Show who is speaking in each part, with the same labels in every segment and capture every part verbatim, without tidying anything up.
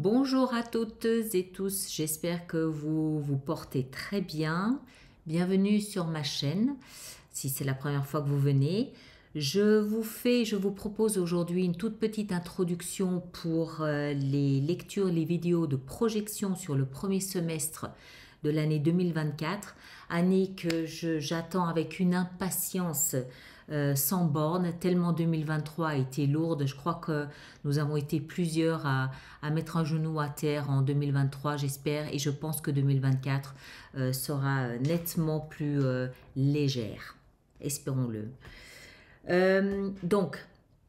Speaker 1: Bonjour à toutes et tous, j'espère que vous vous portez très bien. Bienvenue sur ma chaîne, si c'est la première fois que vous venez. Je vous fais, je vous propose aujourd'hui une toute petite introduction pour euh, les lectures, les vidéos de projection sur le premier semestre de l'année deux mille vingt-quatre, année que j'attends avec une impatience euh, sans borne, tellement deux mille vingt-trois a été lourde. Je crois que nous avons été plusieurs à, à mettre un genou à terre en deux mille vingt-trois, j'espère, et je pense que deux mille vingt-quatre euh, sera nettement plus euh, légère. Espérons-le. Euh, donc,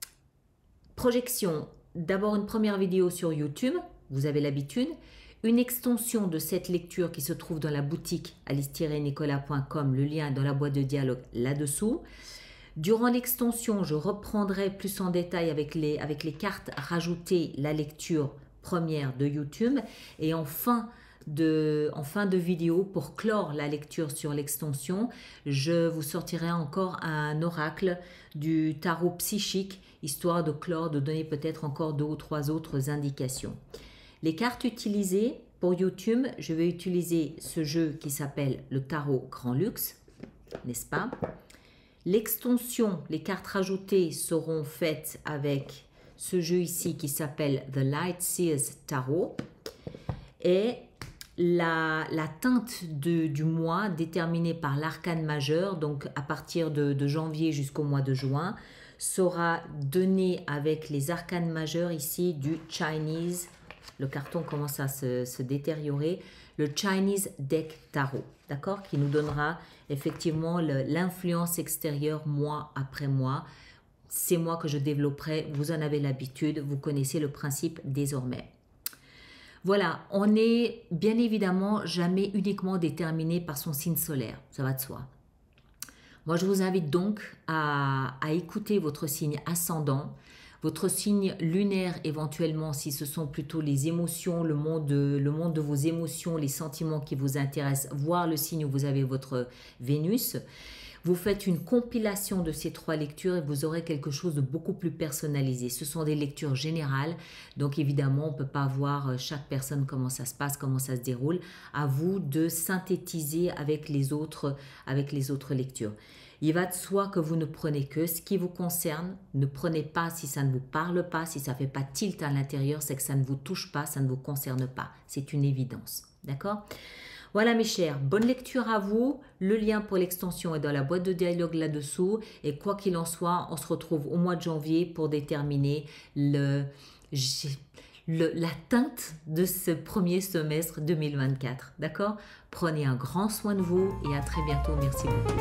Speaker 1: projection, d'abord une première vidéo sur YouTube, vous avez l'habitude, une extension de cette lecture qui se trouve dans la boutique alice tiret nicolas point com, le lien est dans la boîte de dialogue là-dessous. Durant l'extension, je reprendrai plus en détail avec les, avec les cartes rajoutées la lecture première de YouTube et en fin De, en fin de vidéo, pour clore la lecture sur l'extension, je vous sortirai encore un oracle du tarot psychique, histoire de clore, de donner peut-être encore deux ou trois autres indications. Les cartes utilisées pour YouTube, je vais utiliser ce jeu qui s'appelle le tarot Grand Luxe, n'est-ce pas? L'extension, les cartes rajoutées seront faites avec ce jeu ici qui s'appelle The Light Seers Tarot et La, la teinte de, du mois déterminée par l'arcane majeur, donc à partir de, de janvier jusqu'au mois de juin, sera donnée avec les arcanes majeurs ici du Chinese. Le carton commence à se, se détériorer. Le Chinese Deck Tarot, d'accord, qui nous donnera effectivement l'influence extérieure mois après mois. C'est moi que je développerai, vous en avez l'habitude, vous connaissez le principe désormais. Voilà, on n'est bien évidemment jamais uniquement déterminé par son signe solaire, ça va de soi. Moi, je vous invite donc à, à écouter votre signe ascendant, votre signe lunaire éventuellement si ce sont plutôt les émotions, le monde, le monde de vos émotions, les sentiments qui vous intéressent, voire le signe où vous avez votre Vénus. Vous faites une compilation de ces trois lectures et vous aurez quelque chose de beaucoup plus personnalisé. Ce sont des lectures générales, donc évidemment, on ne peut pas voir chaque personne comment ça se passe, comment ça se déroule. À vous de synthétiser avec les autres, avec les autres lectures. Il va de soi que vous ne prenez que ce qui vous concerne. Ne prenez pas si ça ne vous parle pas, si ça ne fait pas tilt à l'intérieur, c'est que ça ne vous touche pas, ça ne vous concerne pas. C'est une évidence, d'accord ? Voilà mes chers, bonne lecture à vous. Le lien pour l'extension est dans la boîte de dialogue là-dessous. Et quoi qu'il en soit, on se retrouve au mois de janvier pour déterminer le, le, la teinte de ce premier semestre deux mille vingt-quatre. D'accord? Prenez un grand soin de vous et à très bientôt. Merci beaucoup.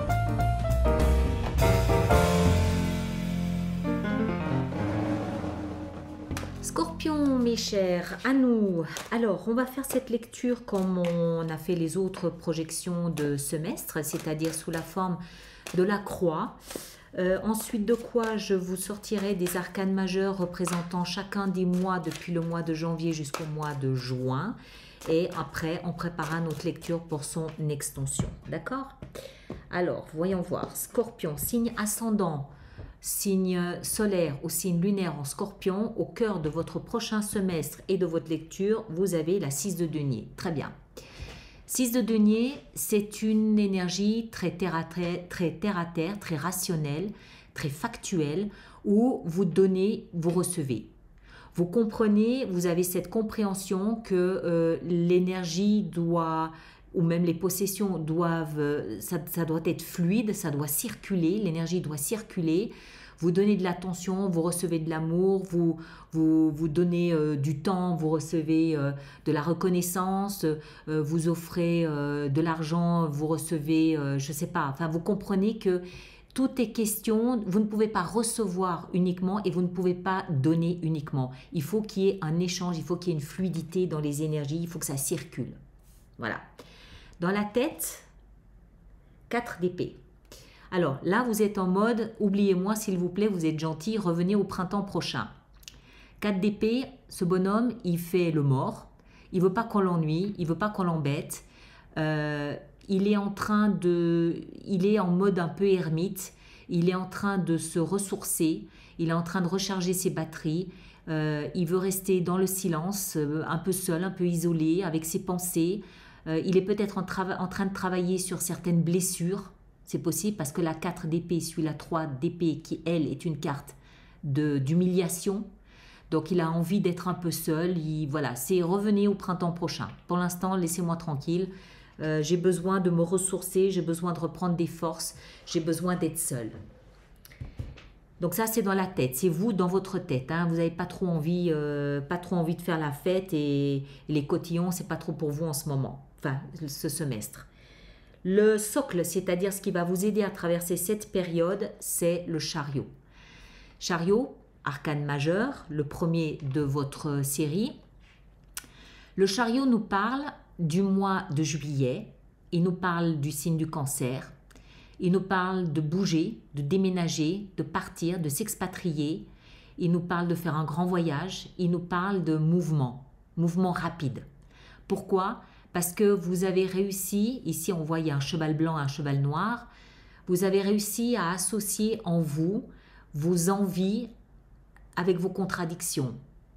Speaker 1: Scorpion, mes chers, à nous. Alors, on va faire cette lecture comme on a fait les autres projections de semestre, c'est-à-dire sous la forme de la croix. Euh, ensuite de quoi, je vous sortirai des arcanes majeurs représentant chacun des mois depuis le mois de janvier jusqu'au mois de juin. Et après, on préparera notre lecture pour son extension. D'accord? Alors, voyons voir. Scorpion, signe ascendant. Signe solaire ou signe lunaire en Scorpion, au cœur de votre prochain semestre et de votre lecture, vous avez la six de denier. Très bien. six de denier, c'est une énergie très terre à terre, très terre à terre, très rationnelle, très factuelle, où vous donnez, vous recevez. Vous comprenez, vous avez cette compréhension que euh, l'énergie doit, ou même les possessions doivent, ça, ça doit être fluide, ça doit circuler, l'énergie doit circuler. Vous donnez de l'attention, vous recevez de l'amour, vous, vous, vous donnez euh, du temps, vous recevez euh, de la reconnaissance, euh, vous offrez euh, de l'argent, vous recevez, euh, je ne sais pas, enfin vous comprenez que tout est question, vous ne pouvez pas recevoir uniquement et vous ne pouvez pas donner uniquement. Il faut qu'il y ait un échange, il faut qu'il y ait une fluidité dans les énergies, il faut que ça circule. Voilà. Dans la tête, quatre d'épée. Alors là, vous êtes en mode, oubliez-moi s'il vous plaît, vous êtes gentil, revenez au printemps prochain. quatre d'épée, ce bonhomme, il fait le mort, il ne veut pas qu'on l'ennuie, il ne veut pas qu'on l'embête, euh, il est en train de, il est en mode un peu ermite, il est en train de se ressourcer, il est en train de recharger ses batteries, Euh, il veut rester dans le silence, euh, un peu seul, un peu isolé, avec ses pensées. Euh, il est peut-être en, en train de travailler sur certaines blessures. C'est possible parce que la quatre d'épée suit la trois d'épée qui, elle, est une carte d'humiliation. Donc, il a envie d'être un peu seul. Il, voilà, c'est revenez au printemps prochain. Pour l'instant, laissez-moi tranquille. Euh, j'ai besoin de me ressourcer, j'ai besoin de reprendre des forces, j'ai besoin d'être seul. Donc ça, c'est dans la tête, c'est vous dans votre tête. Hein. Vous n'avez pas trop envie, euh, pas trop envie de faire la fête et, et les cotillons, c'est pas trop pour vous en ce moment, enfin ce semestre. Le socle, c'est-à-dire ce qui va vous aider à traverser cette période, c'est le chariot. Chariot, arcane majeur, le premier de votre série. Le chariot nous parle du mois de juillet, il nous parle du signe du cancer. Il nous parle de bouger, de déménager, de partir, de s'expatrier. Il nous parle de faire un grand voyage. Il nous parle de mouvement, mouvement rapide. Pourquoi? Parce que vous avez réussi, ici on voit il y a un cheval blanc et un cheval noir, vous avez réussi à associer en vous vos envies avec vos contradictions.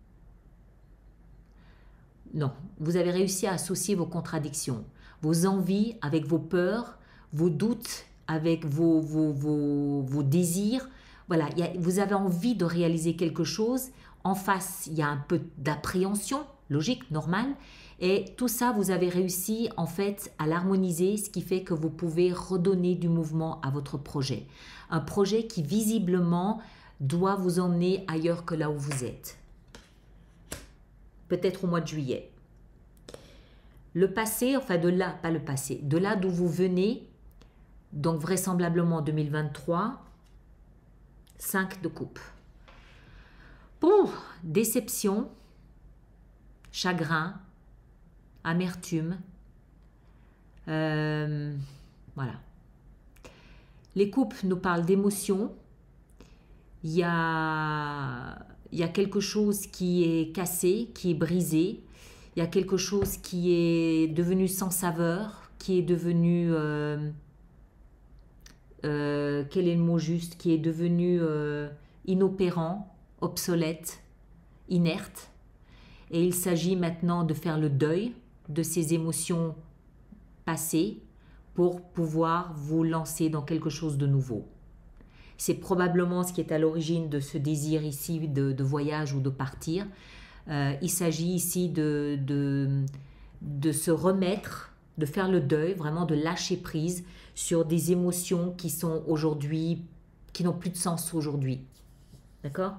Speaker 1: Non, vous avez réussi à associer vos contradictions, vos envies avec vos peurs, vos doutes avec vos, vos, vos, vos désirs. Voilà, il y a, vous avez envie de réaliser quelque chose. En face, il y a un peu d'appréhension, logique, normale. Et tout ça, vous avez réussi en fait à l'harmoniser, ce qui fait que vous pouvez redonner du mouvement à votre projet. Un projet qui visiblement doit vous emmener ailleurs que là où vous êtes. Peut-être au mois de juillet. Le passé, enfin de là, pas le passé, de là d'où vous venez, donc vraisemblablement deux mille vingt-trois, cinq de coupe. Bon, déception, chagrin, amertume, euh, voilà. Les coupes nous parlent d'émotions. Il y a, il y a quelque chose qui est cassé, qui est brisé. Il y a quelque chose qui est devenu sans saveur, qui est devenu... Euh, Euh, quel est le mot juste, qui est devenu euh, inopérant, obsolète, inerte. Et il s'agit maintenant de faire le deuil de ces émotions passées pour pouvoir vous lancer dans quelque chose de nouveau. C'est probablement ce qui est à l'origine de ce désir ici de, de voyage ou de partir. Euh, il s'agit ici de, de, de se remettre, de faire le deuil, vraiment de lâcher prise sur des émotions qui sont aujourd'hui, qui n'ont plus de sens aujourd'hui. D'accord?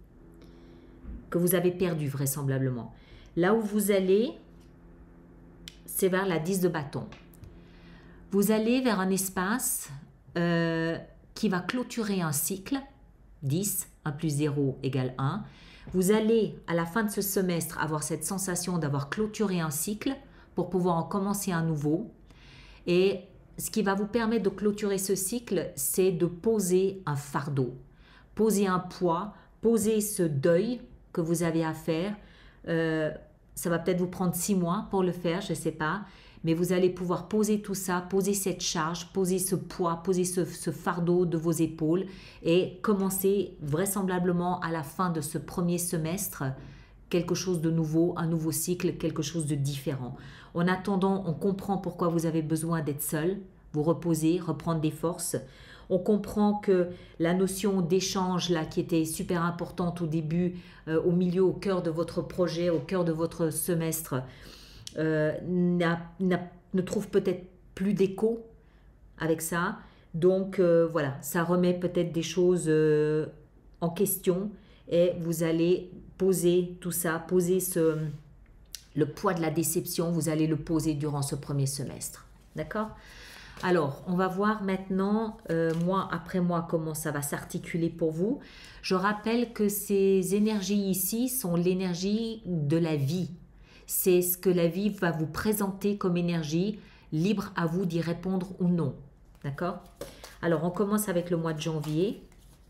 Speaker 1: Que vous avez perdu vraisemblablement. Là où vous allez, c'est vers la dix de bâton. Vous allez vers un espace euh, qui va clôturer un cycle, dix, un plus zéro égale un. Vous allez, à la fin de ce semestre, avoir cette sensation d'avoir clôturé un cycle pour pouvoir en commencer un nouveau. Et ce qui va vous permettre de clôturer ce cycle, c'est de poser un fardeau, poser un poids, poser ce deuil que vous avez à faire. Euh, ça va peut-être vous prendre six mois pour le faire, je ne sais pas. Mais vous allez pouvoir poser tout ça, poser cette charge, poser ce poids, poser ce, ce fardeau de vos épaules et commencer vraisemblablement à la fin de ce premier semestre quelque chose de nouveau, un nouveau cycle, quelque chose de différent. En attendant, on comprend pourquoi vous avez besoin d'être seul, vous reposer, reprendre des forces. On comprend que la notion d'échange là qui était super importante au début, euh, au milieu, au cœur de votre projet, au cœur de votre semestre, euh, n'a, n'a, ne trouve peut-être plus d'écho avec ça. Donc euh, voilà, ça remet peut-être des choses euh, en question et vous allez poser tout ça, poser ce, le poids de la déception, vous allez le poser durant ce premier semestre. D'accord ? Alors, on va voir maintenant, euh, mois après mois, comment ça va s'articuler pour vous. Je rappelle que ces énergies ici sont l'énergie de la vie. C'est ce que la vie va vous présenter comme énergie, libre à vous d'y répondre ou non. D'accord ? Alors, on commence avec le mois de janvier.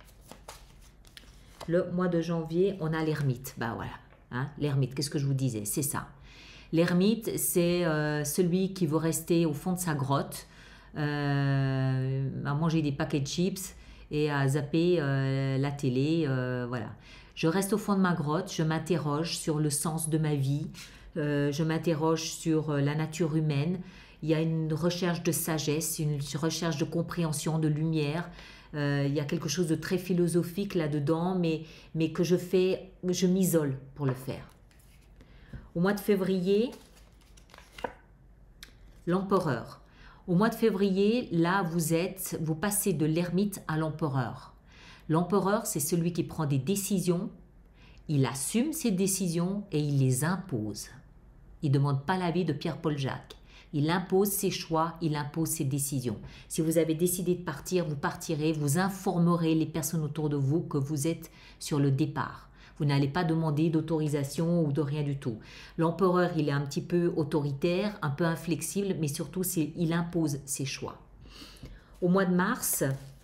Speaker 1: Le mois de janvier, on a l'ermite. Ben voilà, hein, l'ermite, qu'est-ce que je vous disais? C'est ça. L'ermite, c'est euh, celui qui veut rester au fond de sa grotte, euh, à manger des paquets de chips et à zapper euh, la télé. Euh, voilà. Je reste au fond de ma grotte, je m'interroge sur le sens de ma vie, euh, je m'interroge sur la nature humaine. Il y a une recherche de sagesse, une recherche de compréhension, de lumière. Euh, il y a quelque chose de très philosophique là-dedans, mais, mais que je fais, je m'isole pour le faire. Au mois de février, l'empereur. Au mois de février, là, vous êtes, vous passez de l'ermite à l'empereur. L'empereur, c'est celui qui prend des décisions, il assume ses décisions et il les impose. Il ne demande pas l'avis de Pierre-Paul Jacques. Il impose ses choix, il impose ses décisions. Si vous avez décidé de partir, vous partirez, vous informerez les personnes autour de vous que vous êtes sur le départ. Vous n'allez pas demander d'autorisation ou de rien du tout. L'empereur, il est un petit peu autoritaire, un peu inflexible, mais surtout, il impose ses choix. Au mois de mars,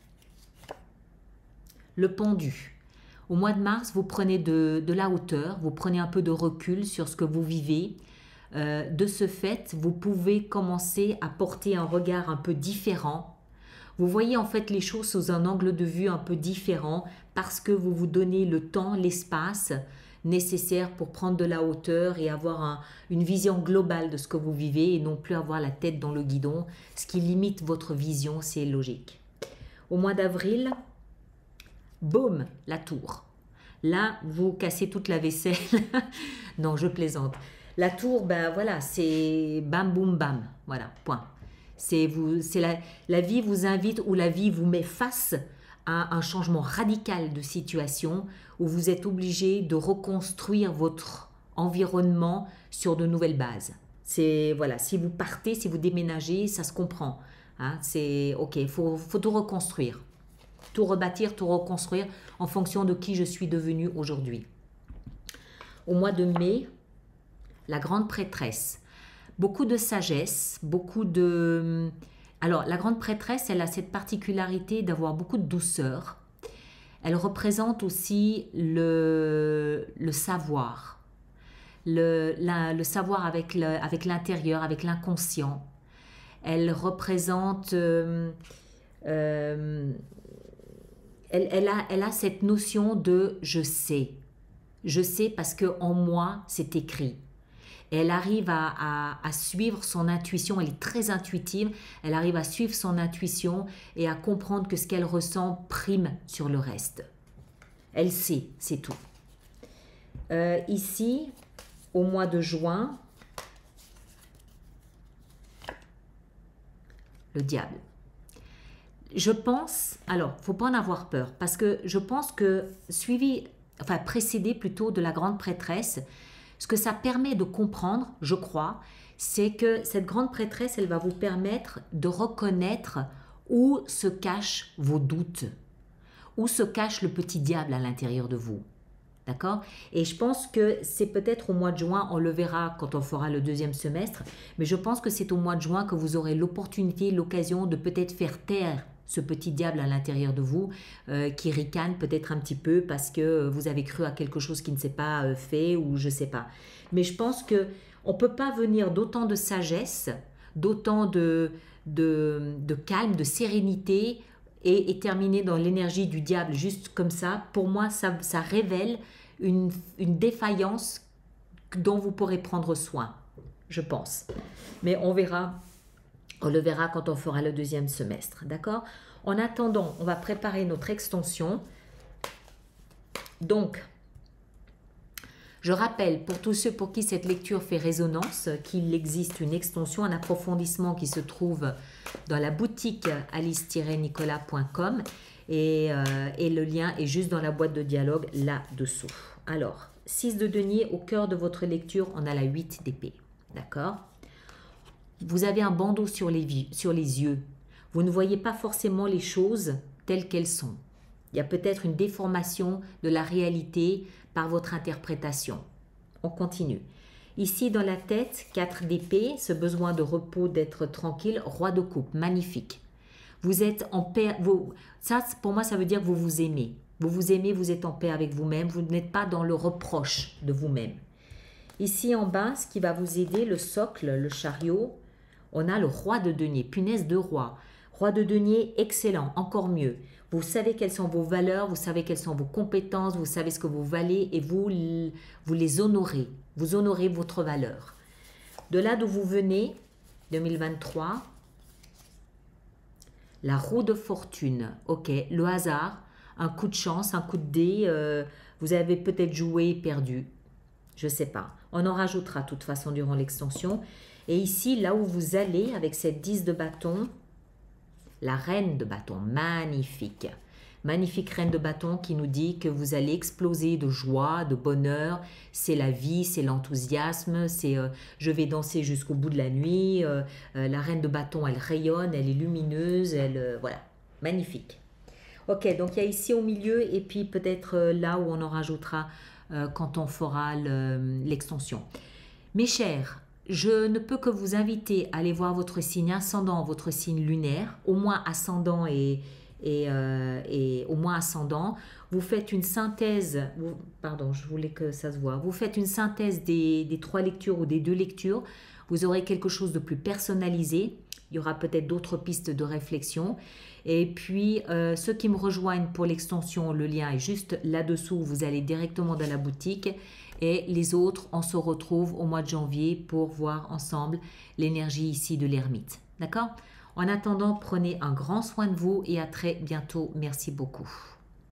Speaker 1: le pendu. Au mois de mars, vous prenez de, de la hauteur, vous prenez un peu de recul sur ce que vous vivez. Euh, de ce fait, vous pouvez commencer à porter un regard un peu différent. Vous voyez en fait les choses sous un angle de vue un peu différent parce que vous vous donnez le temps, l'espace nécessaire pour prendre de la hauteur et avoir un, une vision globale de ce que vous vivez et non plus avoir la tête dans le guidon. Ce qui limite votre vision, c'est logique. Au mois d'avril, boum, la tour. Là, vous cassez toute la vaisselle. Non, je plaisante. La tour, ben voilà, c'est bam, boum, bam. Voilà, point. C'est vous, c'est la, la vie vous invite ou la vie vous met face à un changement radical de situation où vous êtes obligé de reconstruire votre environnement sur de nouvelles bases. C'est voilà, si vous partez, si vous déménagez, ça se comprend. Hein, c'est ok, il faut, faut tout reconstruire. Tout rebâtir, tout reconstruire en fonction de qui je suis devenue aujourd'hui. Au mois de mai, la grande prêtresse. Beaucoup de sagesse, beaucoup de... Alors, la grande prêtresse, elle a cette particularité d'avoir beaucoup de douceur. Elle représente aussi le, le savoir. Le, la, le savoir avec le, avec l'intérieur, avec l'inconscient. Elle représente... Euh, euh, Elle, elle, a, elle a cette notion de « je sais ». Je sais parce qu'en moi, c'est écrit. Et elle arrive à, à, à suivre son intuition, elle est très intuitive, elle arrive à suivre son intuition et à comprendre que ce qu'elle ressent prime sur le reste. Elle sait, c'est tout. Euh, ici, au mois de juin, le diable. Je pense, alors, il ne faut pas en avoir peur, parce que je pense que suivi, enfin précédé plutôt de la grande prêtresse, ce que ça permet de comprendre, je crois, c'est que cette grande prêtresse, elle va vous permettre de reconnaître où se cachent vos doutes, où se cache le petit diable à l'intérieur de vous. D'accord? Et je pense que c'est peut-être au mois de juin, on le verra quand on fera le deuxième semestre, mais je pense que c'est au mois de juin que vous aurez l'opportunité, l'occasion de peut-être faire taire ce petit diable à l'intérieur de vous euh, qui ricane peut-être un petit peu parce que vous avez cru à quelque chose qui ne s'est pas euh, fait ou je ne sais pas. Mais je pense qu'on ne peut pas venir d'autant de sagesse, d'autant de, de, de calme, de sérénité et, et terminer dans l'énergie du diable juste comme ça. Pour moi, ça, ça révèle une, une défaillance dont vous pourrez prendre soin, je pense. Mais on verra. On le verra quand on fera le deuxième semestre, d'accord? En attendant, on va préparer notre extension. Donc, je rappelle pour tous ceux pour qui cette lecture fait résonance qu'il existe une extension, un approfondissement qui se trouve dans la boutique alice tiret nicolas point com et, euh, et le lien est juste dans la boîte de dialogue là-dessous. Alors, six de denier, au cœur de votre lecture, on a la huit d'épée, d'accord? Vous avez un bandeau sur les, sur les yeux. Vous ne voyez pas forcément les choses telles qu'elles sont. Il y a peut-être une déformation de la réalité par votre interprétation. On continue. Ici, dans la tête, quatre d'épée, ce besoin de repos, d'être tranquille, roi de coupe, magnifique. Vous êtes en paix. Vous, ça, pour moi, ça veut dire que vous vous aimez. Vous vous aimez, vous êtes en paix avec vous-même. Vous n'êtes pas dans le reproche de vous-même. Ici, en bas, ce qui va vous aider, le socle, le chariot, on a le roi de denier, punaise de roi. Roi de denier, excellent, encore mieux. Vous savez quelles sont vos valeurs, vous savez quelles sont vos compétences, vous savez ce que vous valez et vous, vous les honorez. Vous honorez votre valeur. De là d'où vous venez, deux mille vingt-trois, la roue de fortune, ok, le hasard, un coup de chance, un coup de dé, euh, vous avez peut-être joué et perdu, je ne sais pas. On en rajoutera de toute façon durant l'extension. Et ici, là où vous allez avec cette dix de bâton, la reine de bâton, magnifique. Magnifique reine de bâton qui nous dit que vous allez exploser de joie, de bonheur. C'est la vie, c'est l'enthousiasme, c'est euh, je vais danser jusqu'au bout de la nuit. Euh, euh, la reine de bâton, elle rayonne, elle est lumineuse, elle euh, voilà, magnifique. Ok, donc il y a ici au milieu et puis peut-être euh, là où on en rajoutera euh, quand on fera l'extension. Mes chers, je ne peux que vous inviter à aller voir votre signe ascendant, votre signe lunaire, au moins ascendant et Et, euh, et au moins ascendant, vous faites une synthèse, vous, pardon, je voulais que ça se voit, vous faites une synthèse des, des trois lectures ou des deux lectures, vous aurez quelque chose de plus personnalisé, il y aura peut-être d'autres pistes de réflexion, et puis euh, ceux qui me rejoignent pour l'extension, le lien est juste là-dessous, vous allez directement dans la boutique, et les autres, on se retrouve au mois de janvier pour voir ensemble l'énergie ici de l'ermite, d'accord ? En attendant, prenez un grand soin de vous et à très bientôt. Merci beaucoup.